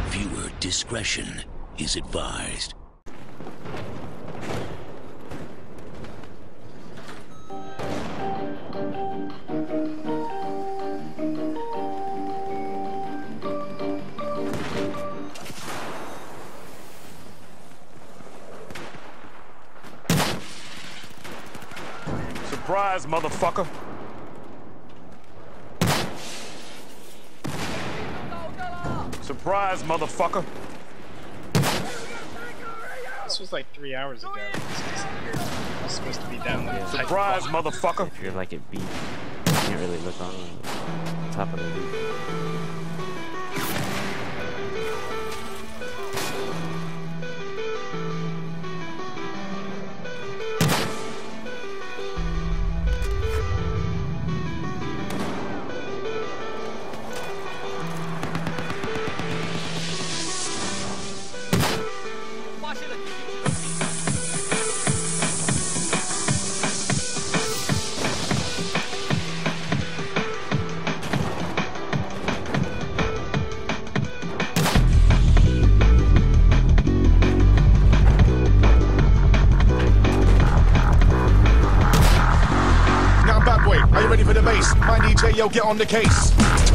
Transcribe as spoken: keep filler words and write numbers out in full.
Viewer discretion is advised. Surprise, motherfucker! Surprise, motherfucker! This was like three hours ago. It's supposed to be down there. Surprise, motherfucker! If you're like at beach, you can't really look on the top of the roof. Are you ready for the bass? My D J, yo, get on the case.